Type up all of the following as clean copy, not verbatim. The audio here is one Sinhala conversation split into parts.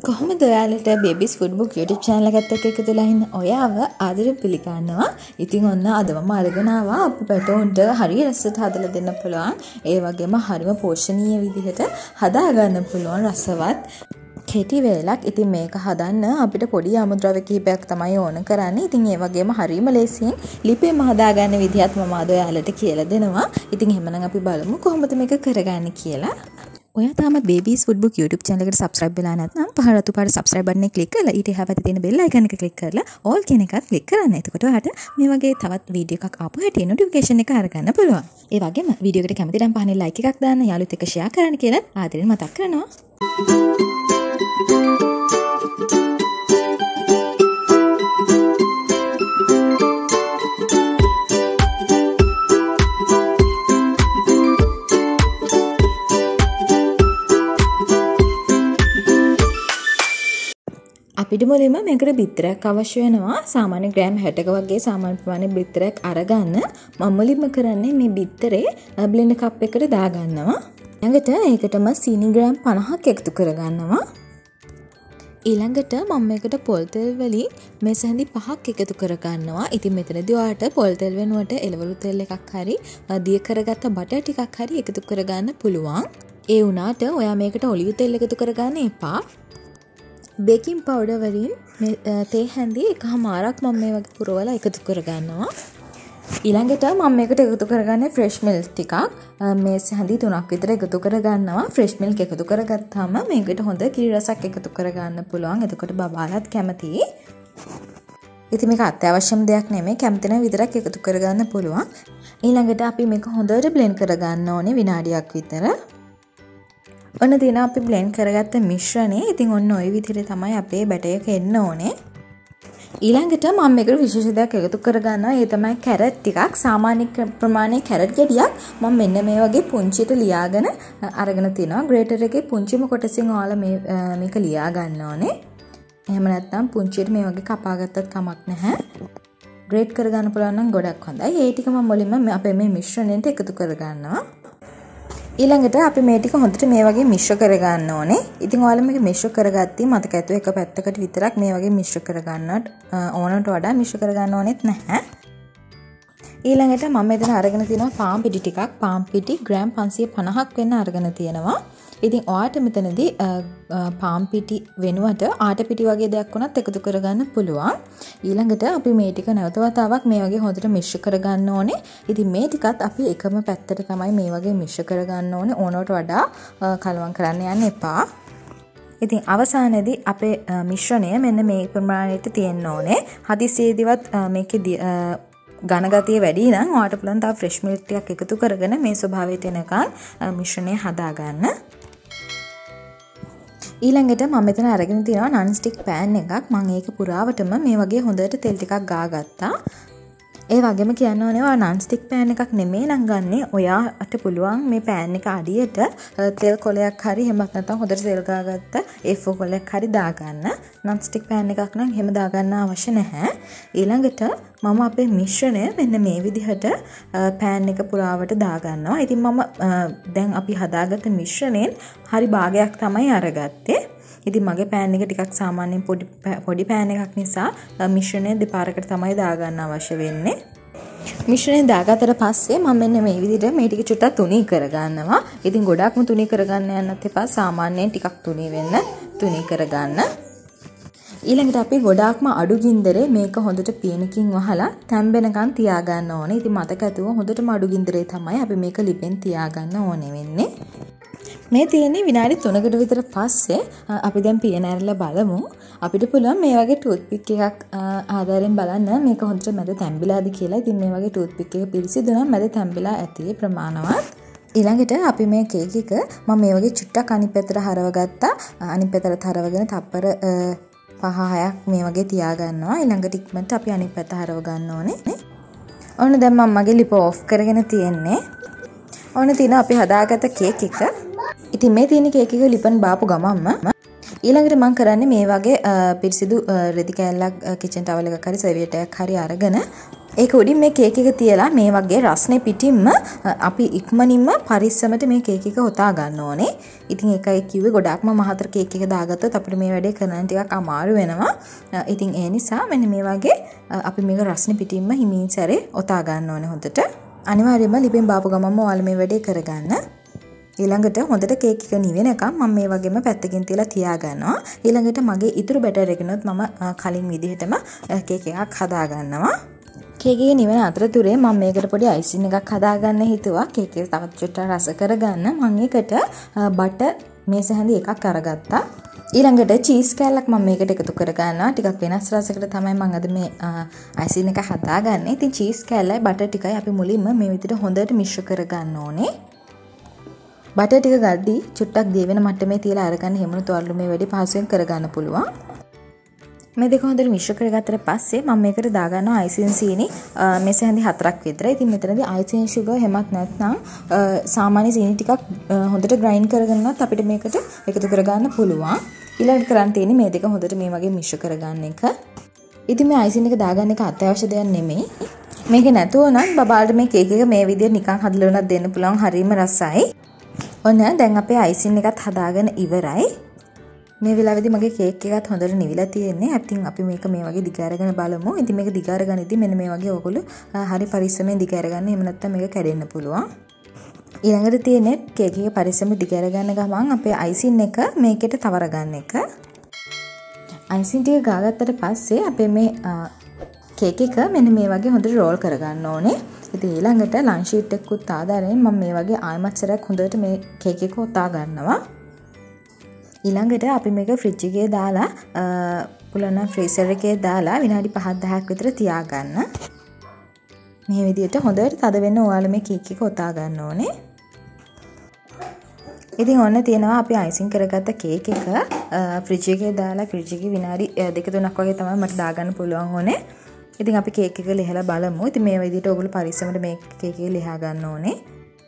කොහොමද ඔයාලට babies food book YouTube channel එකත් එක්ක එකතු වෙලා ඉන්න ඔයාව ආදරෙන් පිළිගන්නවා. ඉතින් ඔන්න අද මම අරගෙන ආවා අපේ පැටවුන්ට හරිය රසට හදලා දෙන්න පුළුවන්. ඒ වගේම හරිම පෝෂණීය විදිහට හදා ගන්න පුළුවන් රසවත් කෙටි වේලක්. ඉතින් මේක හදන්න අපිට පොඩි අමුද්‍රව්‍ය කිහිපයක් තමයි ඕන කරන්නේ. ඉතින් ඒ වගේම හරියම ලේසියෙන් ලිපෙම හදා ගන්න විදිහත් මම අද ඔයාලට කියලා දෙනවා. ඉතින් එහෙමනම් අපි බලමු කොහොමද මේක කරගන්නේ කියලා. ඔයා තාම babies food book YouTube channel එකට subscribe වෙලා නැත්නම් පහ රතු පාට subscribe button එක click කරලා ඊට එහා පැත්තේ තියෙන bell icon එක click කරලා all කියන එකත් click කරන්න. එතකොට ඔයාට මේ වගේ තවත් වීඩියෝ එකක් ආපු හැටි notification එක අරගන්න පුළුවන්. ඒ වගේම වීඩියෝ එකට කැමති නම් පහනේ like එකක් දාන්න, යාළුවොත් එක්ක share කරන්න කියලා ආදරෙන් මතක් කරනවා. අපිට මුලින්ම මේකට බිත්තරයක් අවශ්‍ය වෙනවා. සාමාන්‍ය ග්‍රෑම් 60ක වගේ සාමාන්‍ය ප්‍රමාණය බිත්තරයක් අරගන්න. මම මුලින්ම කරන්නේ මේ බිත්තරේ බ්ලෙන්ඩර් කප් එකකට දාගන්නවා. ඊළඟට ඒකටම සීනි ග්‍රෑම් 50ක් එකතු කරගන්නවා. ඊළඟට මම මේකට පොල් තෙල් වලින් මේ සැඳි 5ක් එකතු කරගන්නවා. ඉතින් මෙතනදී ඔයාලට පොල් තෙල් වෙනුවට එළවලු තෙල් එකක් හරි දිය කරගත්ත බටර් ටිකක් හරි එකතු කරගන්න පුළුවන්. ඒ වුණාට ඔයා මේකට ඔලිව් තෙල් එකතු කරගන්න එපා. බේකින් පවුඩර් වලින් තේ හැඳි එකමාරක් මම මේ වගේ පුරවලා එකතු කරගන්නවා. ඊළඟට මම මේකට එකතු කරගන්නේ ෆ්‍රෙෂ් මිල්ක් ටිකක්. මේ හැඳි 3ක් විතර එකතු කරගන්නවා. ෆ්‍රෙෂ් මිල්ක් එකතු කරගත්තාම මේකට හොඳ කිරි රසක් එකතු කරගන්න පුළුවන්. එතකොට බබාලත් කැමතියි. ඉතින් මේක අත්‍යවශ්‍යම දෙයක් නෙමෙයි. කැමති නම් විතරක් එකතු කරගන්න පුළුවන්. ඊළඟට අපි මේක හොඳට බ්ලෙන්ඩ් කරගන්න ඕනේ විනාඩියක් විතර. ඔන්න දින අපි බ්ලෙන්ඩ් කරගත්ත මිශ්‍රණය. ඉතින් ඔන්න ওই විදිහට තමයි අපේ බැටර් එක එන්න ඕනේ. ඊළඟට මම මේකට විශේෂ දෙයක් එකතු කරගන්නවා. ඒ තමයි කැරට් ටිකක්. සාමාන්‍ය ප්‍රමාණයේ කැරට් ගෙඩියක් මම මෙන්න මේ වගේ පුංචියට ලියාගෙන අරගෙන තිනවා. ග්‍රේටර් එකේ පුංචිම කොටසින් ඔයාලා මේක ලියා ගන්න ඕනේ. එහෙම නැත්නම් පුංචියට මේ වගේ කපා ගත්තත් කමක් නැහැ. ග්‍රේට් කරගන්න පුළුවන් නම් ගොඩක් හොඳයි. ඒ ටික මම මුලින්ම අපේ මේ මිශ්‍රණයට එකතු කරගන්නවා. ඊළඟට අපි මේ ටික හොඳට මේ වගේ මිශ්‍ර කරගන්න ඕනේ. ඉතින් ඔයාලා මේක මිශ්‍ර කරගත්තී මතක ඇතුව එක පැත්තකට විතරක් මේ වගේ මිශ්‍ර කරගන්නට ඕනට වඩා මිශ්‍ර කරගන්න ඕනෙත් නැහැ. ඊළඟට මම මෙතන අරගෙන තියෙනවා පාන් පිටි ටිකක්. පාන් පිටි ග්‍රෑම් 550ක් වෙන්න අරගෙන තියෙනවා. ඉතින් ඔයාට මෙතනදී පාන් පිටි වෙනුවට ආට පිටි වගේ දෙයක් වුණත් එකතු කරගන්න පුළුවන්. ඊළඟට අපි මේ ටික නැවත වතාවක් මේ වගේ හොඳට මිශ්‍ර කරගන්න ඕනේ. ඉතින් මේ ටිකත් අපි එකම පැත්තට තමයි මේ වගේ මිශ්‍ර කරගන්න ඕනේ. ඕනවට වඩා කලවම් කරන්න යන්න එපා. ඉතින් අවසානයේදී අපේ මිශ්‍රණය මෙන්න මේ ප්‍රමාණයට තියෙන්න ඕනේ. හදිසියේදීවත් මේකේ ඝන ගතිය වැඩි නම් ඔයාලට පුළුවන් තව ෆ්‍රෙෂ් මිල්ක් ටිකක් එකතු කරගෙන මේ ස්වභාවයට එනකන් මිශ්‍රණය හදාගන්න. ඊළඟට මම මෙතන අරගෙන තියෙනවා නන් ස්ටික් පෑන් එකක්. මම ඒක පුරාවටම මේ වගේ හොඳට තෙල් ටිකක් ගාගත්තා. ඒ වගේම කියන්න ඕනේ ඔයා නන් ස්ටික් පෑන් එකක් නෙමෙයි නම් ගන්නෙ. ඔයාට පුළුවන් මේ පෑන් එක අඩියට තෙල් කොලයක් හරි එහෙමත් නැත්නම් හොඳට තෙල් ගාගත්ත A4 කොලයක් හරි දාගන්න. නන් ස්ටික් පෑන් එකක් නම් එහෙම දාගන්න අවශ්‍ය නැහැ. ඊළඟට මම අපේ මිශ්‍රණය මෙන්න මේ විදිහට පෑන් එක පුරාවට දාගන්නවා. ඉතින් මම දැන් අපි හදාගත්ත මිශ්‍රණයෙන් හරි භාගයක් තමයි අරගත්තේ. ඉතින් මගේ පෑන් එක ටිකක් සාමාන්‍යයෙන් පොඩි පෑන් එකක් නිසා මිශ්‍රණය දෙපාරකට තමයි දාගන්න අවශ්‍ය වෙන්නේ. මිශ්‍රණය දාගත්තට පස්සේ මම මෙන්න මේ විදිහට මේ ටික චුට්ටක් තුනී කරගන්නවා. ඉතින් ගොඩක්ම තුනී කරගන්න යන්නත් එපා. සාමාන්‍යයෙන් ටිකක් තුනී වෙන්න තුනී කරගන්න. ඊළඟට අපි ගොඩාක්ම අඩු ගින්දරේ මේක හොඳට පියනකින් වහලා තැම්බෙනකන් තියාගන්න ඕනේ. ඉතින් මතක ඇතුව හොඳටම අඩු ගින්දරේ තමයි අපි මේක ලිපෙන් තියාගන්න ඕනේ වෙන්නේ. මේ තියෙන්නේ විනාඩි 3කට විතර පස්සේ අපි දැන් පියන ඇරලා බලමු. අපිට පුළුවන් මේ වගේ ටූත් පික් එකක් ආධාරයෙන් බලන්න මේක හොඳට මැද තැම්බිලාද කියලා. ඉතින් මේ වගේ ටූත් පික් එක පිරිසිදු නම් මැද තැම්බිලා ඇති ප්‍රමාණවත්. ඊළඟට අපි මේ කේක් එක මම මේ වගේ චුට්ටක් අනිත් පැත්තට හරව ගත්තා. අනිත් පැත්තට හරවගෙන තප්පර 5-6ක් මේ වගේ තියාගන්නවා. ඊළඟට ඉක්මනට අපි අනිත් පැත්ත හරව ගන්න ඕනේ. ඔන්න දැන් මම මගේ ලිප ඔෆ් කරගෙන තියෙන්නේ. ඔන්න තියෙන අපි හදාගත්ත කේක් එක. ඉතින් මේ තියෙන කේක් එක ලිපන් බාපු ගමන්ම ඊළඟට මම කරන්නේ මේ වගේ පිරිසිදු රෙදි කෑල්ලක් කිචන් ටවල් එකක් හරි සර්වියට් එකක් හරි අරගෙන ඒක උඩින් මේ කේක් එක තියලා මේ වගේ රස්නේ පිටින්ම අපි ඉක්මනින්ම පරිස්සමට මේ කේක් එක හොතා ගන්න ඕනේ. ඉතින් ඒකයි කිව්වේ ගොඩක්ම මහතර කේක් එක දාගත්තොත් අපිට මේ වැඩේ කරන්න ටිකක් අමාරු වෙනවා. ඉතින් ඒ නිසා මෙන්න මේ වගේ අපි මේක රස්නේ පිටින්ම හිමින් සැරේ ඔතා ගන්න ඕනේ හොඳට. අනිවාර්යයෙන්ම ලිපෙන් බාපු ගමන්ම ඔයාලා මේ වැඩේ කරගන්න. ඊළඟට හොඳට කේක් එක නිවෙනකම් මම මේ වගේම පැත්තකින් තියලා තියා ගන්නවා. ඊළඟට මගේ ඉතුරු බැටර් එකනොත් මම කලින් විදිහටම කේක් එකක් හදා ගන්නවා. කේක් එක නිවෙන අතරතුරේ මම මේකට පොඩි අයිසින් එකක් හදාගන්න හිතුවා. කේක් එක තවත් චුට්ටක් රස කරගන්න. මම ඒකට බටර් මේස හැඳි එකක් අරගත්තා. ඊළඟට චීස් කෑල්ලක් මම මේකට එකතු කරගන්නවා. ටිකක් වෙනස් රසයකට තමයි මම අද මේ අයිසින් එක හදාගන්නේ. ඉතින් චීස් කෑල්ලයි බටර් ටිකයි අපි මුලින්ම මේ විදිහට හොඳට මිශ්‍ර කරගන්න ඕනේ. බටර් ටික ගද්දී චුට්ටක් දිය වෙන මට්ටමේ තියලා අරගන්න හැමුණු තොල්ලු මේ වැඩි පහසුවෙන් කරගන්න පුළුවන්. මේ දෙක හොඳට මිශ්‍ර කරගත්තට පස්සේ මම මේකට දාගන්නවා අයිසින් සීනි මේස හැඳි 4ක් විතර. ඉතින් මෙතනදී අයිසින් sugar හැමක් නැත්නම් සාමාන්‍ය සීනි ටිකක් හොඳට ග්‍රයින්ඩ් කරගෙනවත් අපිට මේකට එකතු කරගන්න පුළුවන්. ඊළඟට කරන්න තියෙන්නේ මේ දෙක හොඳට මේ වගේ මිශ්‍ර කරගන්න එක. ඉතින් මේ අයිසින් එක දාගන්න එක අත්‍යවශ්‍ය දෙයක් නෙමෙයි. මේක නැතුව නම් බබාලට මේ කේක් එක මේ විදිහට නිකන් හදලා උනත් දෙන්න පුළුවන්. හරිම රසයි. ඔන්න දැන් අපේ අයිසින් එකත් හදාගෙන ඉවරයි. මේ වෙලාවේදී මගේ කේක් එකත් හොඳට නිවිලා තියෙන්නේ. ඉතින් අපි මේක මේ වගේ දිග අරගෙන බලමු. ඉතින් මේක දිග අරගනිද්දි මෙන්න මේ වගේ ඔයගොල්ලෝ හරි පරිස්සමෙන් දිග අරගන්න. එහෙම නැත්නම් මේක කැඩෙන්න පුළුවන්. ඊළඟට තියෙන්නේ කේක් එක පරිස්සමෙන් දිග අරගන්න ගමන් අපේ අයිසින් එක මේකට තවර ගන්න එක. අයිසින් ටික ගාගත්තට පස්සේ අපේ මේ කේක් එක මෙන්න මේ වගේ හොඳට රෝල් කරගන්න ඕනේ. ඉතින් ඊළඟට ලන්ච් ෂීට් එකකුත් ආදාරයෙන් මම මේ වගේ ආයමත් සැරයක් හොඳට මේ කේක් එක ඔතා ගන්නවා. ඊළඟට අපි මේක ෆ්‍රිජ් එකේ දාලා පුළුවන් නම් ෆ්‍රීසර් එකේ දාලා විනාඩි 5-10ක් විතර තියාගන්න. මේ විදිහට හොඳට තද වෙන්න ඔයාලා මේ කේක් එක ඔතා ගන්න ඕනේ. ඉතින් ඔන්න තියෙනවා අපි අයිසින් කරගත්ත කේක් එක ෆ්‍රිජ් එකේ දාලා ෆ්‍රිජ් එකේ විනාඩි 2-3ක් වගේ තමයි මට දාගන්න පුළුවන් ඕනේ. ඉතින් අපි කේක් එක ලිහලා බලමු. ඉතින් මේ විදිහට ඔයගොල්ලෝ පරිස්සමට මේ කේක් එක ලියා ගන්න ඕනේ.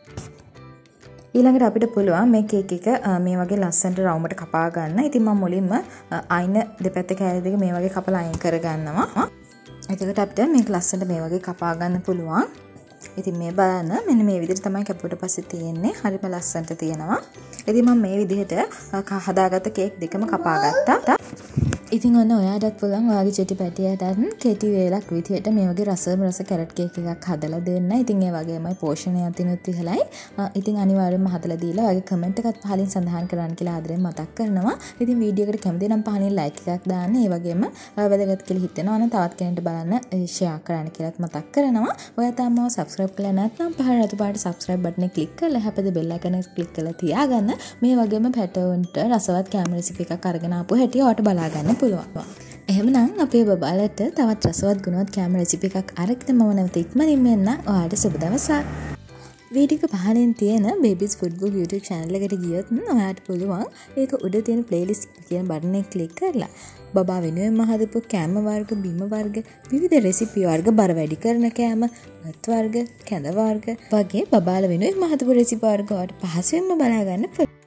ඊළඟට අපිට පුළුවන් මේ කේක් එක මේ වගේ ලස්සනට රවුමට කපා ගන්න. ඉතින් මම මුලින්ම අයින දෙපැත්ත කෑලි දෙක මේ වගේ කපලා අයින් කර ගන්නවා. එතකොට අපිට මේක ලස්සනට මේ වගේ කපා ගන්න පුළුවන්. ඉතින් මේ බලන්න මෙන්න මේ විදිහට තමයි කැපුවට පස්සේ තියෙන්නේ. හරිම ලස්සනට තියෙනවා. ඉතින් මම මේ විදිහට හදාගත්ත කේක් දෙකම කපා ගත්තා. ඉතින් ඔන්න ඔයාටත් පුළුවන් ඔයාගේ චෙටි පැටියටත් කෙටි වේලක් විදිහට මේ වගේ රස කැරට් කේක් එකක් හදලා දෙන්න. ඉතින් ඒ වගේමයි පෝෂණය අතිනුත් ඉහළයි. ඉතින් අනිවාර්යෙන්ම හදලා දීලා ඔයාගේ කමෙන්ට් එකත් පහලින් සඳහන් කරන්න කියලා ආදරෙන් මතක් කරනවා. ඉතින් වීඩියෝ එකට කැමති නම් පහලින් ලයික් එකක් දාන්න. ඒ වගේම වැදගත් කියලා හිතෙනවා නම් තවත් කෙනෙක්ට බලන්න ෂෙයා කරන්න කියලාත් මතක් කරනවා. ඔයා තාම මාව සබ්ස්ක්‍රයිබ් කරලා නැත්නම් පහළ රතු පාට සබ්ස්ක්‍රයිබ් බටන් එක ක්ලික් කරලා හැපද බෙල් අයිකන් එක ක්ලික් කරලා තියාගන්න. මේ වගේම පැටර්න්ට රසවත් කැම රෙසිපි එකක් අරගෙන ආපු හැටි ඔයාට බලා ගන්න පුළුවන්. එහෙමනම් අපේ බබාලට තවත් රසවත් ගුණවත් කැම රෙසිපි එකක් අරගෙන මම නැවත ඉක්මනින්ම එන්න. ඔයාට සුබ දවසක්. වීඩියෝ එක පහලින් තියෙන Babies Food Book YouTube channel එකට ගියොත් ඔයාට පුළුවන් ඒක උඩ තියෙන playlist කියන බටන් එක ක්ලික් කරලා බබා වෙනුවෙන්ම හදපු කැම වර්ග, බිම වර්ග, විවිධ රෙසිපි වර්ග, බර වැඩි කරන කැම, බත් වර්ග, කැඳ වර්ග වගේ බබාලා වෙනුවෙන්ම හදපු රෙසිපි වර්ග ඔයාට පහසුවෙන්ම බලා ගන්න පුළුවන්.